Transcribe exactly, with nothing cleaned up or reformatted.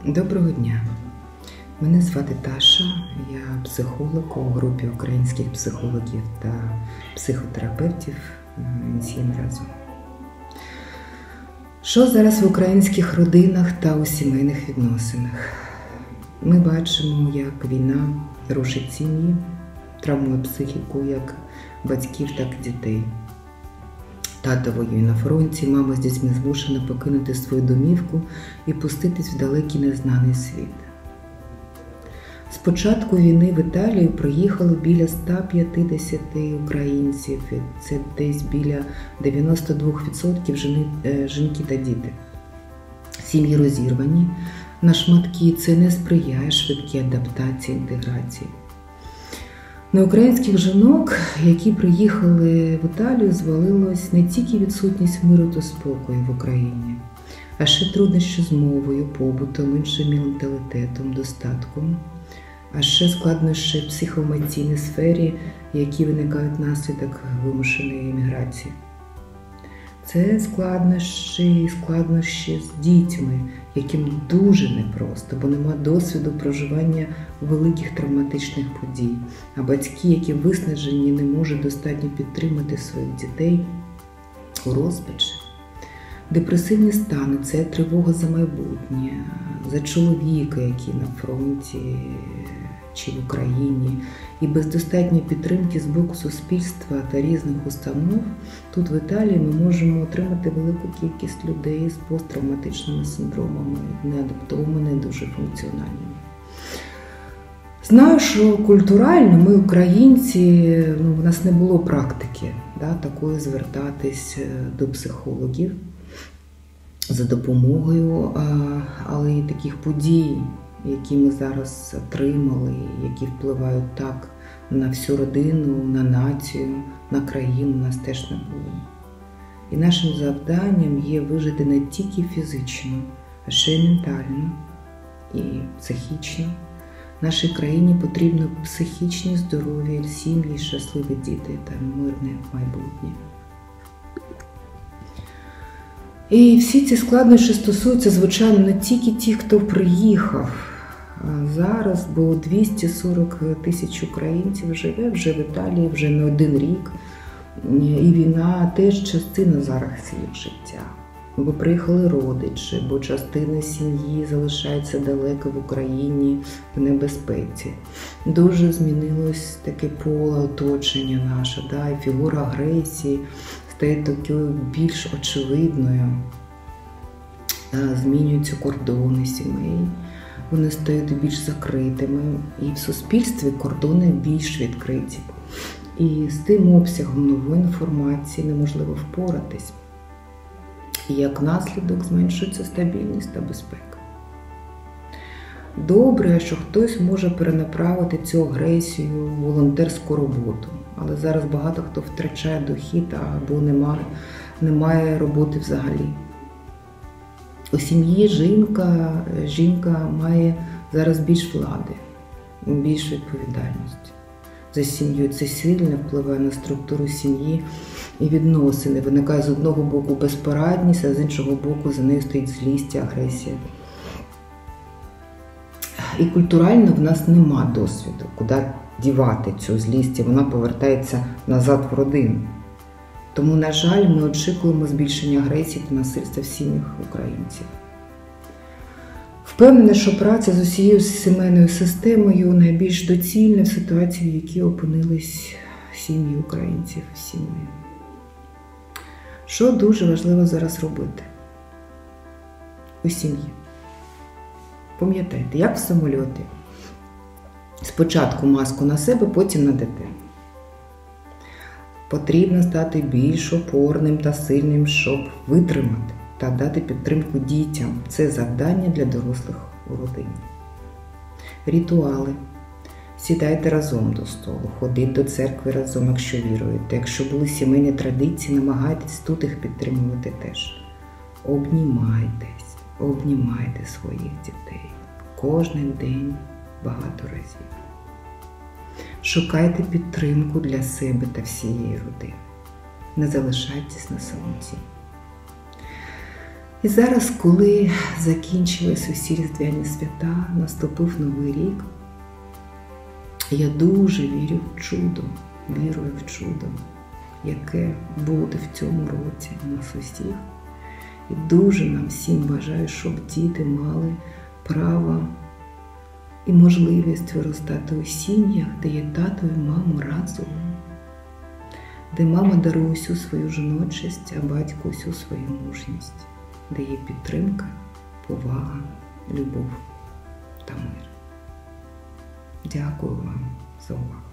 Доброго дня! Мене звати Таша, я психолог у групі українських психологів та психотерапевтів «Інсім разом». Що зараз в українських родинах та у сімейних відносинах? Ми бачимо, як війна рушить сім'ї, травмує психіку як батьків, так і дітей. Тато воює на фронті, мама з дітьми змушена покинути свою домівку і пуститись в далекий незнаний світ. З початку війни в Італію приїхало біля ста п'ятдесят українців, це десь біля дев'яносто два відсотки жінки та діти. Сім'ї розірвані на шматки, це не сприяє швидкій адаптації, інтеграції. На українських жінок, які приїхали в Італію, звалилось не тільки відсутність миру та спокою в Україні, а ще труднощі з мовою, побутом, іншим менталітетом, достатком, а ще складнощі в психоемоційній сфері, які виникають внаслідок вимушеної еміграції. Це складнощі, складнощі з дітьми, яким дуже непросто, бо нема досвіду проживання великих травматичних подій, а батьки, які виснажені, не можуть достатньо підтримати своїх дітей у розпачі. Депресивні стани – це тривога за майбутнє, за чоловіка, який на фронті чи в Україні, і без достатньої підтримки з боку суспільства та різних установ, тут в Італії ми можемо отримати велику кількість людей з посттравматичними синдромами, неадаптованими, не дуже функціональними. Знаю, що культурально ми, українці, ну, в нас не було практики да, такої звертатись до психологів за допомогою, але і таких подій, які ми зараз отримали, які впливають так на всю родину, на націю, на країну, нас теж не було. І нашим завданням є вижити не тільки фізично, а ще й ментально і психічно. Нашій країні потрібно психічні, здорові сім'ї, щасливі діти та мирне майбутнє. І всі ці складнощі стосуються, звичайно, не тільки тих, хто приїхав. Зараз, бо двісті сорок тисяч українців живе вже в Італії вже не один рік. І війна теж частина зараз їх життя. Бо приїхали родичі, бо частина сім'ї залишається далеко в Україні в небезпеці. Дуже змінилось таке поле оточення наше, да? І фігура агресії стає такою більш очевидною. Змінюються кордони сімей, вони стають більш закритими, і в суспільстві кордони більш відкриті. І з тим обсягом нової інформації неможливо впоратись. І як наслідок зменшується стабільність та безпека. Добре, що хтось може перенаправити цю агресію в волонтерську роботу, але зараз багато хто втрачає дохід або немає, немає роботи взагалі. У сім'ї жінка, жінка має зараз більш влади, більш відповідальності за сім'ю. Це сильно впливає на структуру сім'ї і відносини. Виникає з одного боку безпорадність, а з іншого боку за нею стоїть злість і агресія. І культурально в нас нема досвіду, куди дівати цю злість, і вона повертається назад в родину. Тому, на жаль, ми очікуємо збільшення агресії та насильства в сім'ях українців. Впевнена, що праця з усією сімейною системою найбільш доцільна в ситуації, в якій опинились сім'ї українців, сім'ї. Що дуже важливо зараз робити у сім'ї? Пам'ятайте, як в самольоті. Спочатку маску на себе, потім на дитину. Потрібно стати більш опорним та сильним, щоб витримати та дати підтримку дітям. Це завдання для дорослих у родині. Ритуали. Сідайте разом до столу, ходіть до церкви разом, якщо віруєте. Якщо були сімейні традиції, намагайтесь тут їх підтримувати теж. Обнімайтесь, обнімайте своїх дітей. Кожен день багато разів. Шукайте підтримку для себе та всієї родини. Не залишайтесь на самоті. І зараз, коли закінчились усі різдвяні свята, наступив Новий рік, я дуже вірю в чудо, вірую в чудо, яке буде в цьому році у нас усіх. І дуже нам всім бажаю, щоб діти мали право і можливість виростати у сім'ях, де є тато і мама разом, де мама дарує усю свою жіночість, а батько усю свою мужність, де є підтримка, повага, любов та мир. Дякую вам за увагу.